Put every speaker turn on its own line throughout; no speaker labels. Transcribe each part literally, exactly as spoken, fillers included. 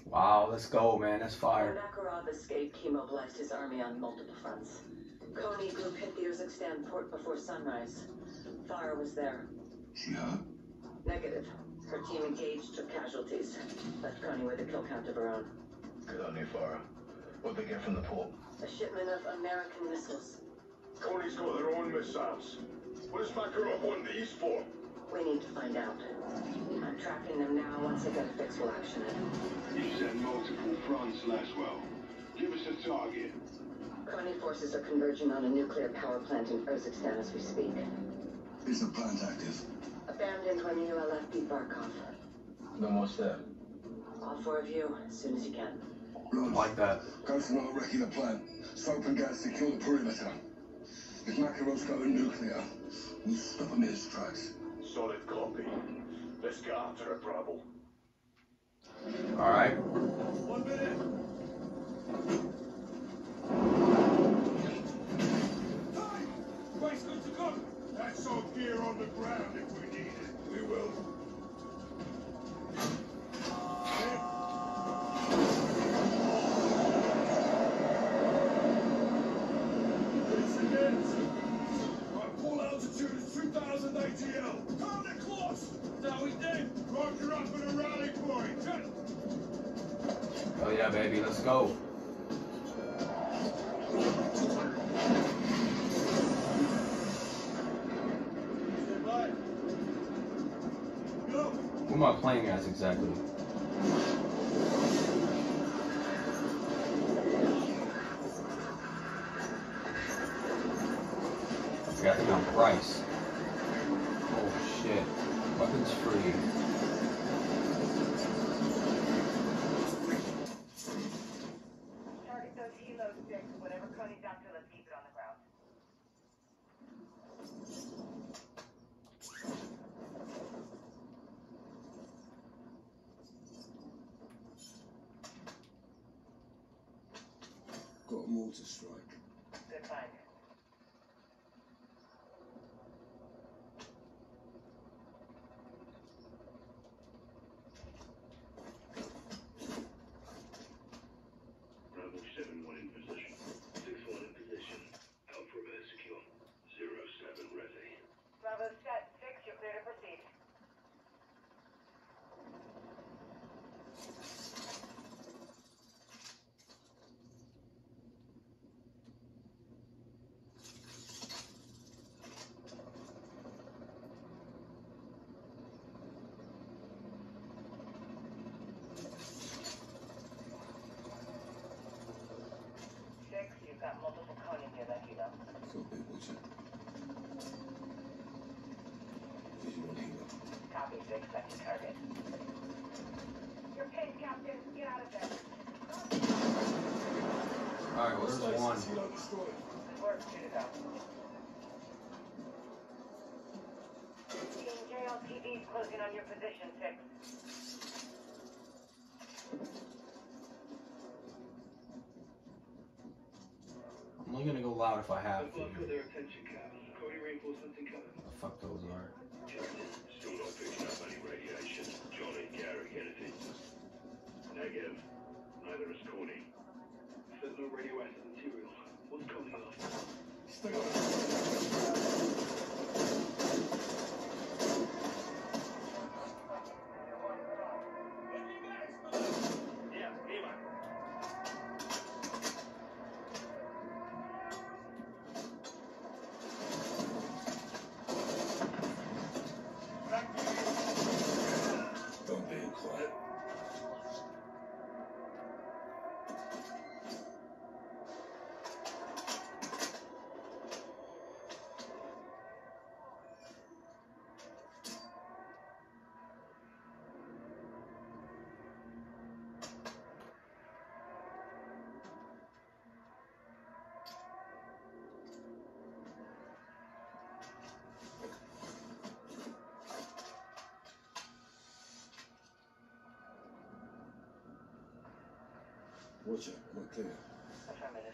Wow, let's go, man. That's fire.
When Makarov escaped, he mobilized his army on multiple fronts. Coney group hit the Urzikstan port before sunrise. Farah was there.
She hurt?
Negative. Her team engaged, took casualties. Left Coney with a kill count of her own.
Good on you, Farah. What'd they get from the port?
A shipment of American missiles.
Coney's got their own missiles. What does Makarov want these for?
We need to find out. I'm tracking them now. Once I get a fix, we'll action it.
You said multiple fronts, Laswell. Give us a target.
Coney forces are converging on a nuclear power plant in Urzikstan as we speak.
Is the plant active?
Abandoned when U L F beat Barkov.
Then what's that?
All four of you, as soon as you can.
Run.
Like that.
Go for our wrecking the plant. Soap and gas secure the perimeter. If Makarov's going nuclear, we'll stop him in his tracks.
Solid copy. Let's get after it, Bravo.
Alright.
One minute. Hey! Base good to go. That's our gear on the ground if we need it. We will. Full altitude is two thousand A T L. Call it close. Now we dead. Roger up at a rally point.
Oh yeah, baby, let's go. Who am I playing as exactly? I got to count price. Oh shit. Weapons free.
Target those helo sticks. Whatever Coney's after, let's keep it on the ground.
Got a mortar strike.
Good find.
Bravo seven one in position. six one in position. Alpha Red secure. zero seven ready.
Bravo set. Six, you're clear to proceed. Six, you've got multiple Coney near that helo.
Copy, Watcher. Visual helo.
Copy, six, that's your target. Your pace, Captain. Get out of there.
Alright, well, there's one.
Good work, two to go. Team J L T V's closing on your position, six.
I'm only gonna go loud if I have to.
For their attention, Cap. Cody reinforcements incoming.
What the fuck those are?
Captain, still not picking up any radiation. Johnny, Garrick, anything? Negative. Neither is Coney. There's no radioactive material. What's coming after? Stay on. Yeah, Eva.
Don't be quiet. Watcher, we're clear.
Affirmative.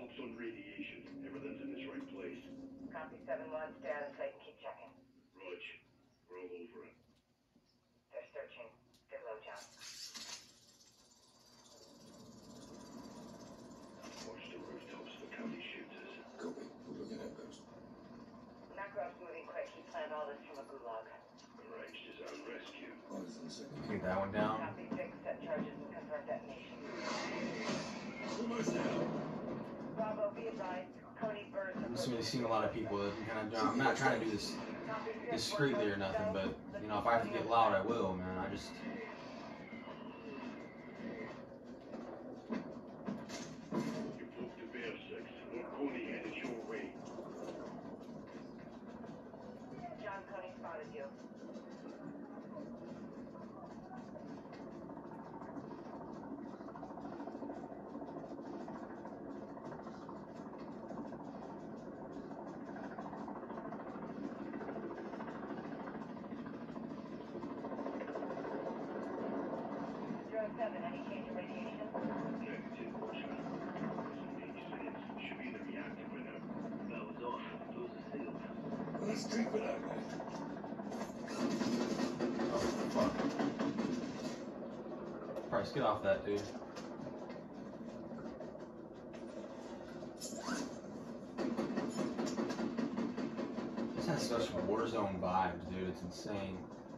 Ops on radiation. Everything's in its right place.
Copy seven one. Stay out of sight and keep checking.
Rog, we're all over it.
They're searching. Stay low, John.
Watch the rooftops for county shooters.
Copy. We're looking at those.
Makarov's moving quick. He planned all this from a gulag.
Arranged his own rescue.
Orders in a second.
Get that one down.
Copy six. Set charges and confirm detonation.
Almost there.
Bravo, be advised. Coney Burns.
I'm just really seeing a lot of people that kind of. I'm not trying to do this discreetly or nothing, but you know, if I have to get loud, I will, man. I just.
You broke the bear six. One Coney headed your way.
John, Coney spotted you. zero seven, any change in radiation?
Negative, Roger. Eight seconds. Should be in the reactor by now. That was off. Those are sealed.
Let's keep it out there.
Oh, fuck. Price, get off that, dude. This has such Warzone vibes, dude. It's insane.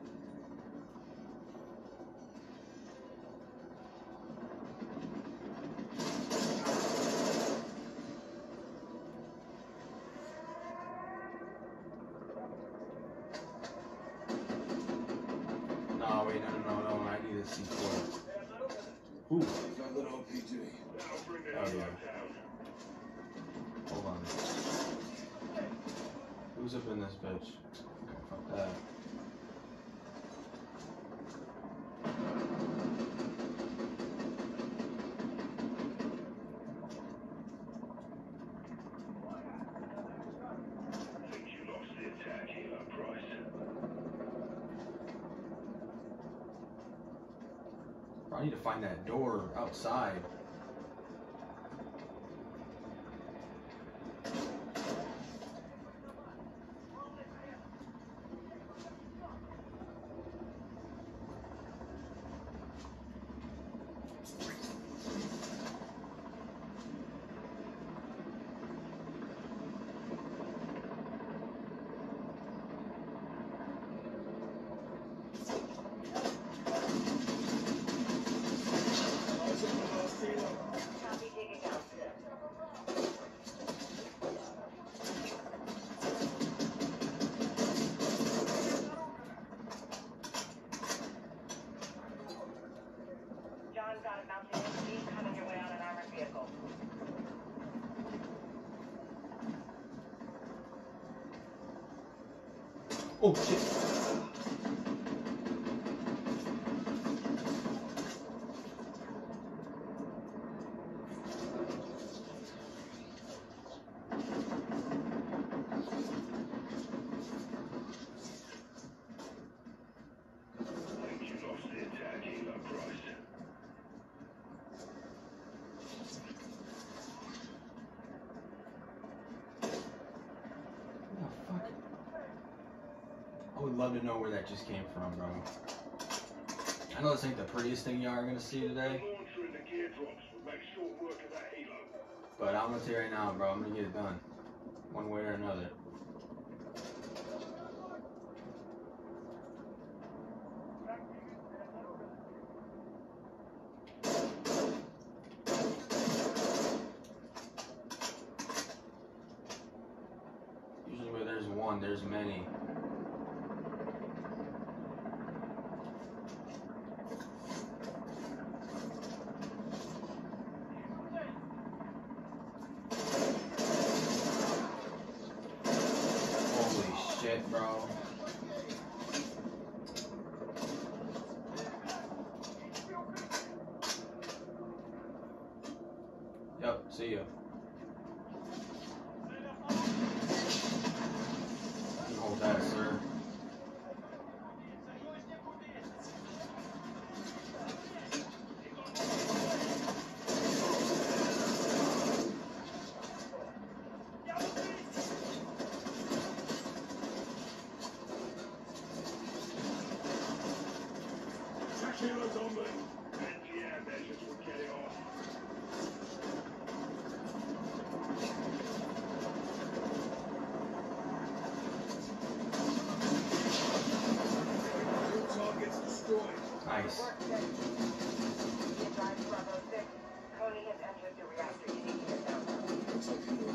No, wait, no, no, no, no. I need a C four. Ooh,
Got that R P G.
That'll bring the
Oh,
hell
yeah.
down.
hold on. Who's up in this bitch? Okay, fuck that.
Think you lost the attack, Helo Price.
I need to find that door outside.
Copy, digging down. John got it mounted in speed, coming your way on an armored vehicle.
Oh shit.
Think you lost the attack, Helo Price.
What the fuck? I would love to know where that just came from, bro. I know this ain't the prettiest thing y'all are gonna see
The
today,
launcher and the gear drops will make short work of that Helo.
but I'm gonna tell you right now, bro, I'm gonna get it done. One way or another. Usually where there's one, there's many. Holy shit, bro. Yep, see ya. You hold that, sir.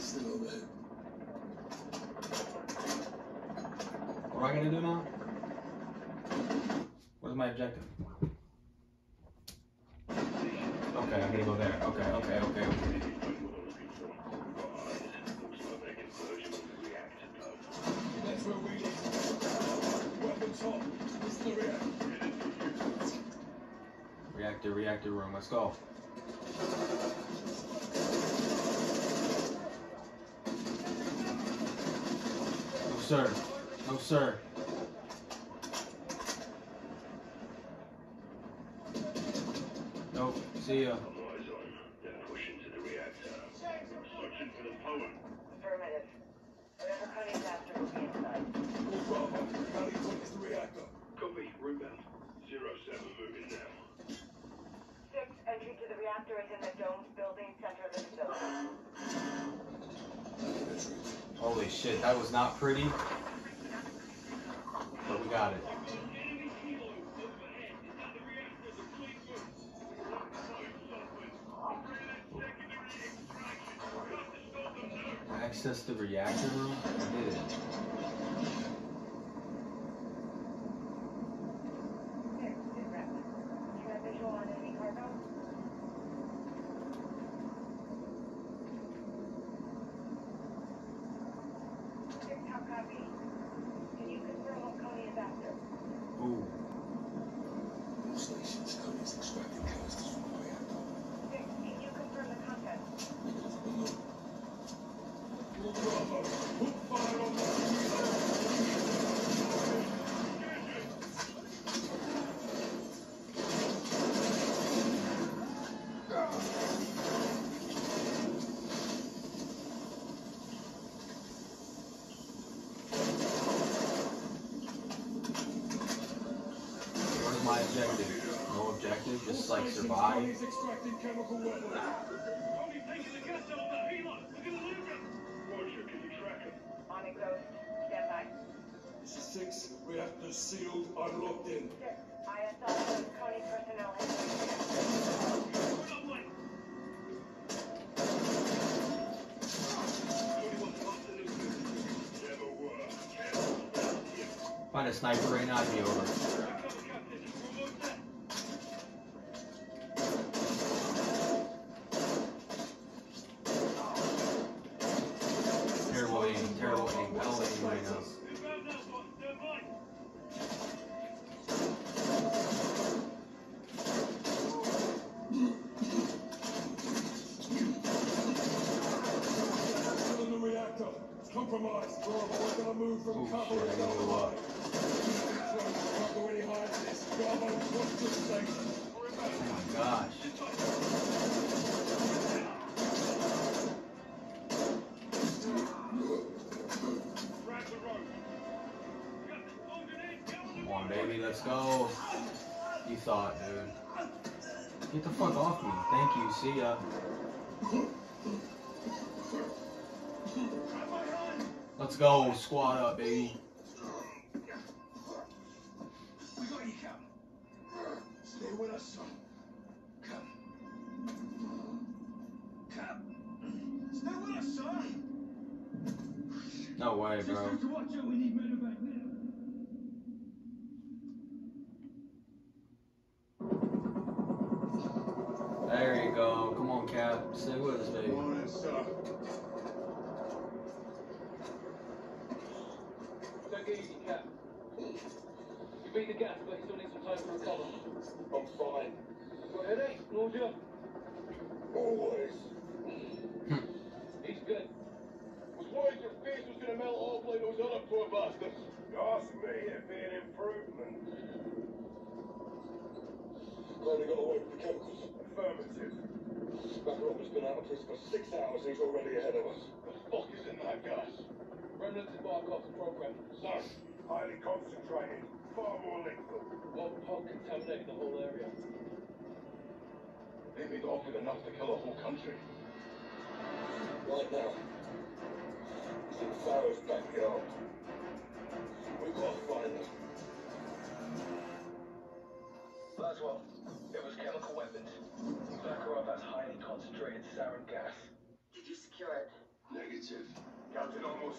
Still overhead.
What am I gonna do now? What's my objective? Okay, I'm gonna go there. Okay, okay, okay, okay.
That's where we need. Weapons hot. This is the reactor.
Reactor, reactor room. Let's go. No, sir. No, sir. Nope. See ya.
Then push into the reactor. Searching for the power.
Affirmative. Whatever Connie's after will be inside.
All Bravo. Rally point is the reactor.
Copy. Room bound. Zero seven moving now.
Six, entry to the reactor is in the domed building center of the facility.
Holy shit, that was not pretty. But we got it. Access the reactor room? I did it.
Six, sit rep. You have visual on enemy cargo? Six, how copy? Can you confirm what Connie is after?
Ooh.
All stations. Connie's extracting canisters from the reactor.
Six, can you confirm the contents?
Negative. No. All Bravo. Put fire on that reactor.
Where's my objective? No objective, just like survive.
Connie's extracting chemical weapons.
Only taking the gas out of the helo. We're gonna lose him. Roger, can you track him?
On it goes. Stand by.
This is six. Reactors sealed. I'm locked in.
Six, I S L shows Connie personnel has been
Never were.
Find a sniper right now, it'd be over. Terrible aim, terrible aim. I don't aim right now.
Still in the reactor. It's compromised. Bravo, we're gonna move from
Oh
cover
shit, I
and
gotta go up.
Can't go any higher than this. Bravo, watch the station.
Oh my gosh. Come on, baby, let's go. You thought, dude. Get the fuck off me. Thank you. See ya. Let's go. Squad up, baby.
We got you, Cap. Stay with us, son. Cap. Cap. Stay with us, son.
No way, bro.
Systems to watch out. We need medevac now.
There you go. Come on, Cap. Stay with us, baby.
Morning, sir.
Take it easy, Cap. You beat the gas, but you still need some time to recover.
I'm fine.
Got a headache? Nausea?
Always.
He's good.
Was worried your face was gonna melt off like those other poor bastards. Ask me, it'd be an improvement.
Glad we got away with the chemicals.
Affirmative.
Makarov has been out of prison for six hours and he's already ahead of us.
The fuck is in that gas?
Remnants of Barkov's program.
Sir, highly concentrated, far more lethal.
One pod contaminated the whole area.
They've been offered enough to kill a whole country.
Right now. He's in Farrow's backyard. We've got to find them.
Laswell, it was chemical weapons. Makarov has highly concentrated sarin gas.
Did you secure it?
Negative.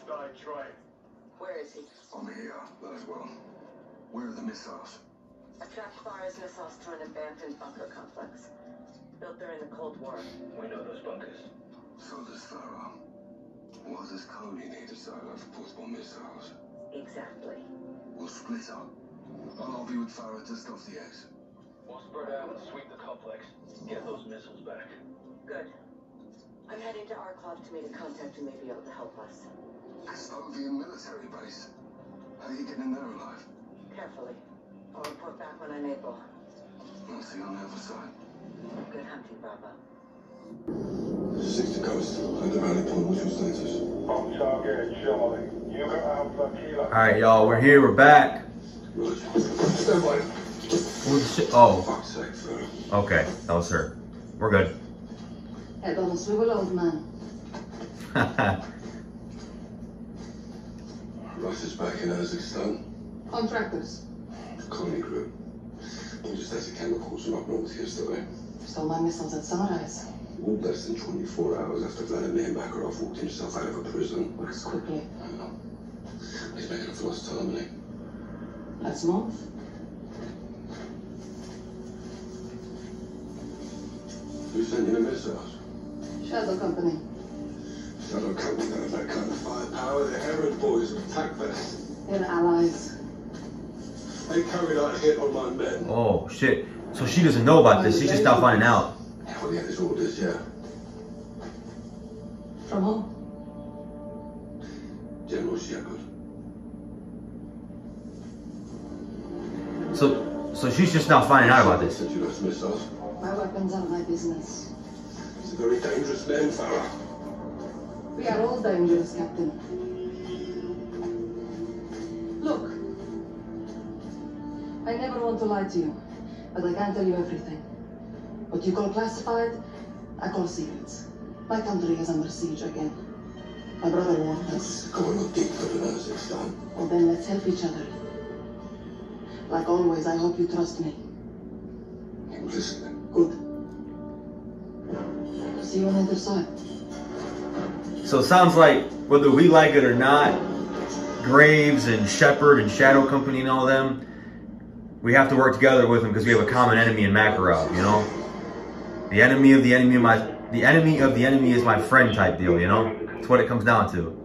started trying.
Where is he?
I'm here, Laswell. Where are the missiles?
A tracked Fires missiles to an abandoned bunker complex. Built during the Cold War.
We know those bunkers.
So does Farah. What does Coney need a silo for portable missiles?
Exactly.
We'll split up. I'll be with Farah just off the edge.
We'll spread out and sweep the complex. Get those missiles back.
Good. I'm heading to Arklov to meet a contact who may be able to help us.
Custovian military base. How are you getting there alive?
Carefully. I'll report back when I'm able.
I'll see you on the other side.
Good hunting, Bravo.
Six to coast. Under rally point, what's your status?
On target, Charlie. You got Alpha Kilo.
Alright, y'all, we're here, we're back.
Roger. Stand by.
Who the shit? Oh,
Fuck's sake, Farah.
okay, that was her. We're good.
Head on a swivel, old man.
Russia's back in Kazakhstan.
Contractors.
Coney Group. We just had the chemicals from up north yesterday.
Stole my missiles at sunrise.
All less than twenty-four hours after Vladimir Makarov walked himself out of a prison.
Works quickly.
I know. He's making a lost time, isn't he?
Let's move.
Who's sending the missiles?
Shadow Company.
Shadow Company don't have that kind of firepower. They're errand boys with tac vests.
They're allies.
They carried out a hit on my men.
Oh, shit. So she doesn't know about this, she's just now finding out.
Well, he had his orders, yeah.
From whom?
General Shepard.
So, so she's just now finding out about this.
Sent you those missiles.
My weapons are my business.
He's a very dangerous man, Farah.
We are all dangerous, Captain. Look. I never want to lie to you, but I can't tell you everything. What you call classified, I call secrets. My country is under siege again. My brother warned us.
Going on deeper than Kazakhstan.
Well, then let's help each other. Like always, I hope you trust me.
I'm listening.
Good. See you on the other side.
So it sounds like, whether we like it or not, Graves and Shepard and Shadow Company and all them, we have to work together with them because we have a common enemy in Makarov, you know? The enemy of the enemy of my, the enemy of the enemy is my friend type deal, you know? That's what it comes down to.